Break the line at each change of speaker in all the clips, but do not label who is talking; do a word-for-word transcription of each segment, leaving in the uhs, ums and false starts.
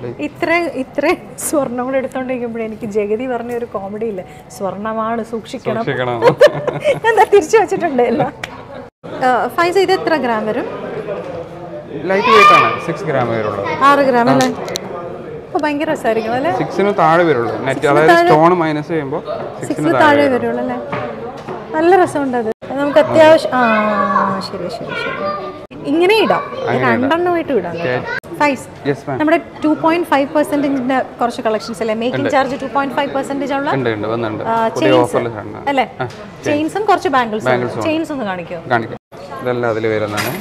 ഇത്ര ഇത്ര സ്വർണ്ണം കൂടെ എടുത്തോണ്ടിരിക്കുമ്പോഴേ എനിക്ക് ജഗതി പറഞ്ഞ ഒരു കോമഡി ഇല്ലേ, സ്വർണ്ണമാണ് സൂക്ഷിക്കണം, എന്താ തിരിച്ചു വെച്ചിട്ടുണ്ട് എല്ലാം. ഫൈസ ഇത് എത്ര ഗ്രാം വരും?
ലൈറ്റ് വെയിറ്റ് ആണ്, സിക്സ് ഗ്രാം വരുള്ളൂ.
ആറ് ഗ്രാം അല്ലേ? അപ്പോൾ ഭയങ്കര രസമായിരിക്കും അല്ലേ?
സിക്സിന് താഴെ വരുള്ളൂ, നെറ്റ് അതായത് സ്റ്റോൺ മൈനസ് ചെയ്യുമ്പോൾ
സിക്സിന് താഴെ വരുള്ളൂ അല്ലേ? നല്ല രസമുണ്ട് അത്. നമുക്ക് അത്യാവശ്യം ആ ശരി ശരി ശരി ഇങ്ങനെ ഇടാം, രണ്ടെണ്ണമായിട്ട് ഇടാം. ഫൈസ് നമ്മുടെ ടു പോയിന്റ് ഫൈവ് പെർസെന്റേജിന്റെ കുറച്ച് കളക്ഷൻസ് അല്ലേ, making charge two point five percentage ഉള്ള ചെയിൻസ് അല്ലേ? ചെയിൻസും കുറച്ച് ബാംഗിൾസും. ചെയിൻസ് ഒന്ന് കാണിക്കോ?
ഇതെല്ലാം അതിൽ വരുന്നതാണ്.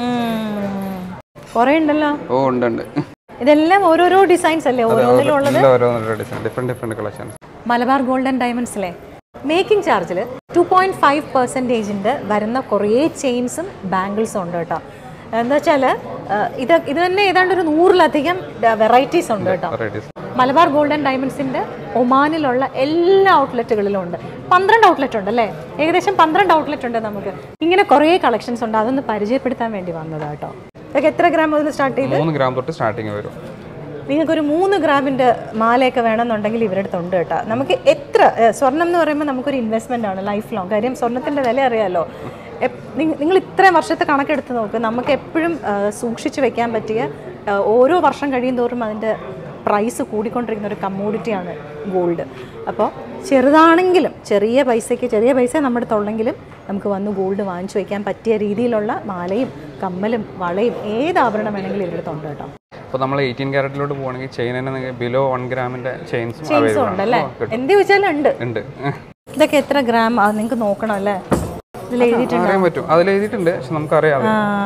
കുറെ ഉണ്ടല്ലോ.
ഓ ഉണ്ട് ഉണ്ട്.
ഇതെല്ലാം ഓരോരോ ഡിസൈൻസ് അല്ലേ? ഓരോന്നിലും ഉള്ളത്
different different collections.
Malabar golden ഡയമണ്ട്സിലെ മേക്കിംഗ് ചാർജിൽ ടു പോയിന്റ് ഫൈവ് പെർസെൻറ്റേജിൻ്റെ വരുന്ന കുറേ ചെയിൻസും ബാംഗിൾസും ഉണ്ട് കേട്ടോ. എന്താ വെച്ചാൽ ഇത് ഇത് തന്നെ ഏതാണ്ട് ഒരു നൂറിലധികം വെറൈറ്റീസ് ഉണ്ട് കേട്ടോ. മലബാർ ഗോൾഡൻ ഡയമണ്ട്സിൻ്റെ ഒമാനിലുള്ള എല്ലാ ഔട്ട്ലെറ്റുകളിലും ഉണ്ട്. പന്ത്രണ്ട് ഔട്ട്ലെറ്റ് ഉണ്ട് അല്ലേ? ഏകദേശം പന്ത്രണ്ട് ഔട്ട്ലെറ്റ് ഉണ്ട് നമുക്ക്. ഇങ്ങനെ കുറേ കളക്ഷൻസ് ഉണ്ട്, അതൊന്ന് പരിചയപ്പെടുത്താൻ വേണ്ടി വന്നതാണ് കേട്ടോ. ഇതൊക്കെ എത്ര ഗ്രാം മുതൽ സ്റ്റാർട്ട് ചെയ്ത്?
മൂന്ന് ഗ്രാം തൊട്ട് സ്റ്റാർട്ടിങ് വരും.
നിങ്ങൾക്കൊരു മൂന്ന് ഗ്രാമിൻ്റെ മാലയൊക്കെ വേണമെന്നുണ്ടെങ്കിൽ ഇവരുടെ അടുത്തുണ്ട് കേട്ടോ. നമുക്ക് എത്ര സ്വർണം എന്ന് പറയുമ്പോൾ നമുക്കൊരു ഇൻവെസ്റ്റ്മെൻ്റ് ആണ് ലൈഫ് ലോങ്. കാര്യം സ്വർണ്ണത്തിൻ്റെ വില അറിയാമല്ലോ. നിങ്ങൾ ഇത്രയും വർഷത്തെ കണക്കെടുത്ത് നോക്ക്, നമുക്ക് എപ്പോഴും സൂക്ഷിച്ച് വെക്കാൻ പറ്റിയ, ഓരോ വർഷം കഴിയും തോറും അതിൻ്റെ പ്രൈസ് കൂടിക്കൊണ്ടിരിക്കുന്ന ഒരു കമ്മോഡിറ്റിയാണ് ഗോൾഡ്. അപ്പോൾ ചെറുതാണെങ്കിലും ചെറിയ പൈസയ്ക്ക് ചെറിയ പൈസ നമ്മുടെ അടുത്തുള്ളെങ്കിലും നമുക്ക് വന്ന് ഗോൾഡ് വാങ്ങിച്ചു വയ്ക്കാൻ പറ്റിയ രീതിയിലുള്ള മാലയും കമ്മലും വളയും ഏത് ആഭരണം വേണമെങ്കിലും ഇവരുടെ അടുത്തുണ്ട് കേട്ടോ.
അപ്പോൾ നമ്മൾ എയ്റ്റീൻ ക്യാരറ്റിലോട്ട് പോകണമെങ്കിൽ ചെയിൻ ബിലോ വൺ ഗ്രാമിൻ്റെ ചെയിൻസ്
ചെയിൻസും ഉണ്ടല്ലേ? എന്ത് ചോദിച്ചാലും ഉണ്ട് ഉണ്ട്. ഇതൊക്കെ എത്ര ഗ്രാം നിങ്ങൾക്ക് നോക്കണം അല്ലേ? ഇതിൽ എഴുതിയിട്ടുണ്ട്.
അതിൽ എഴുതിയിട്ടുണ്ട്, പക്ഷെ നമുക്കറിയാം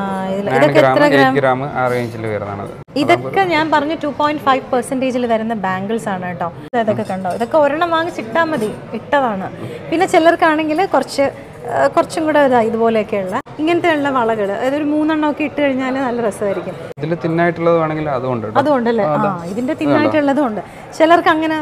ഇതൊക്കെ ഞാൻ പറഞ്ഞു ടു പോയിന്റ് ഫൈവ് പെർസെന്റേജിൽ വരുന്ന ബാംഗിൾസ് ആണ് കേട്ടോ. ഇതൊക്കെ കണ്ടോ, ഇതൊക്കെ ഒരെണ്ണം വാങ്ങിച്ചിട്ടാൽ മതി, ഇട്ടതാണ്. പിന്നെ ചിലർക്കാണെങ്കിൽ കുറച്ച് കുറച്ചും കൂടെ ഇതാ ഇതുപോലെയൊക്കെയുള്ള ഇങ്ങനത്തെ ഉള്ള വളകൾ, അതായത് ഒരു മൂന്നെണ്ണം ഒക്കെ ഇട്ട് കഴിഞ്ഞാൽ നല്ല രസമായിരിക്കും.
ഇതിൽ തിന്നായിട്ടുള്ളത് വേണമെങ്കിൽ അതുകൊണ്ട്
അതുകൊണ്ടല്ലേ? ആ ഇതിന്റെ തിന്നായിട്ടുള്ളതും ഉണ്ട്. ചിലർക്ക് അങ്ങനെ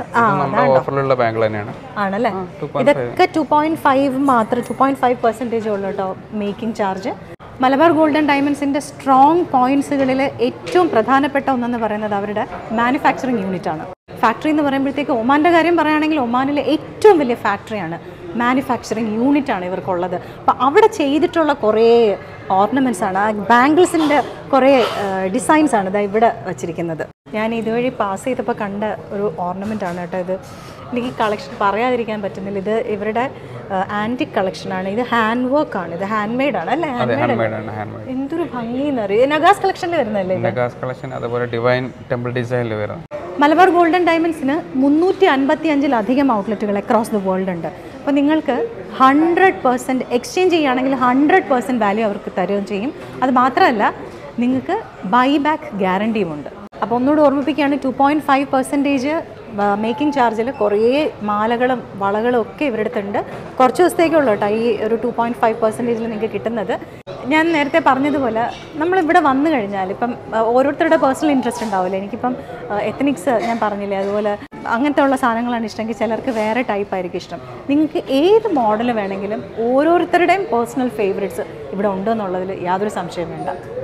ആണല്ലേ? ഇതൊക്കെ ടു പോയിന്റ് ഫൈവ് മാത്രം, ടു പോയിന്റ് ഫൈവ് പെർസെന്റേജ് ഉള്ളു കേട്ടോ മേക്കിംഗ് ചാർജ്. മലബാർ ഗോൾഡൻ ഡയമണ്ട്സിന്റെ സ്ട്രോങ് പോയിന്റ്സുകളിൽ ഏറ്റവും പ്രധാനപ്പെട്ട ഒന്നെന്ന് പറയുന്നത് അവരുടെ മാനുഫാക്ചറിങ് യൂണിറ്റ് ആണ്. ഫാക്ടറി എന്ന് പറയുമ്പോഴത്തേക്ക് ഒമാൻ്റെ കാര്യം പറയുകയാണെങ്കിൽ ഒമാനിലെ ഏറ്റവും വലിയ ഫാക്ടറിയാണ്, മാനുഫാക്ചറിങ് യൂണിറ്റ് ആണ് ഇവർക്കുള്ളത്. അപ്പോൾ അവിടെ ചെയ്തിട്ടുള്ള കുറേ ഓർണമെൻറ്റ്സ് ആണ്, ബാംഗിൾസിൻ്റെ കുറേ ഡിസൈൻസ് ആണ് ഇതാ ഇവിടെ വച്ചിരിക്കുന്നത്. ഞാൻ ഇതുവഴി പാസ് ചെയ്തപ്പോൾ കണ്ട ഒരു ഓർണമെൻ്റ് ആണ് കേട്ടോ ഇത്. എനിക്ക് കളക്ഷൻ പറയാതിരിക്കാൻ പറ്റുന്നില്ല. ഇത് ഇവരുടെ ആൻറ്റിക് കളക്ഷനാണ്. ഇത് ഹാൻഡ് വർക്ക് ആണ്, ഇത് ഹാൻഡ് മെയ്ഡ് ആണ് അല്ലേ? എന്തൊരു ഭംഗിന്ന് അറിയാം. നഗാസ് കളക്ഷനിൽ വരുന്നല്ലേ?
നഗാസ് കളക്ഷൻ, അതുപോലെ ഡിവൈൻ ടെമ്പിൾ ഡിസൈനിൽ വരുന്നത്.
മലബാർ ഗോൾഡൻ ഡയമണ്ട്സിന് മുന്നൂറ്റി അൻപത്തി അഞ്ചിലധികം ഔട്ട്ലെറ്റുകൾ അക്രോസ് ദ വേൾഡ് ഉണ്ട്. അപ്പോൾ നിങ്ങൾക്ക് ഹൺഡ്രഡ് പെർസെൻറ്റ് എക്സ്ചേഞ്ച് ചെയ്യുകയാണെങ്കിൽ ഹൺഡ്രഡ് പെർസെൻറ്റ് വാല്യൂ അവർക്ക് തരുകയും ചെയ്യും. അത് മാത്രമല്ല നിങ്ങൾക്ക് ബൈ ബാക്ക് ഗ്യാരണ്ടിയും ഉണ്ട്. അപ്പോൾ ഒന്നുകൂടി ഓർമ്മിപ്പിക്കുകയാണ്, two point five percentage making ചാർജിൽ കുറേ മാലകളും വളകളും ഒക്കെ ഇവരുടെ അടുത്തുണ്ട്. കുറച്ച് ദിവസത്തേക്കുള്ളൂ കേട്ടോ ഈ ഒരു ടു പോയിൻറ്റ് ഫൈവ് പെർസെൻറ്റേജിൽ നിങ്ങൾക്ക് കിട്ടുന്നത്. ഞാൻ നേരത്തെ പറഞ്ഞതുപോലെ നമ്മളിവിടെ വന്നു കഴിഞ്ഞാൽ ഇപ്പം ഓരോരുത്തരുടെ പേഴ്സണൽ ഇൻട്രസ്റ്റ് ഉണ്ടാവില്ല. എനിക്കിപ്പം എത്നിക്സ് ഞാൻ പറഞ്ഞില്ലേ, അതുപോലെ അങ്ങനത്തെ ഉള്ള സാധനങ്ങളാണ് ഇഷ്ടമെങ്കിൽ ചിലർക്ക് വേറെ ടൈപ്പ് ആയിരിക്കും ഇഷ്ടം. നിങ്ങൾക്ക് ഏത് മോഡൽ വേണമെങ്കിലും ഓരോരുത്തരുടെയും പേഴ്സണൽ ഫേവറേറ്റ്സ് ഇവിടെ ഉണ്ടെന്നുള്ളതിൽ യാതൊരു സംശയം വേണ്ട.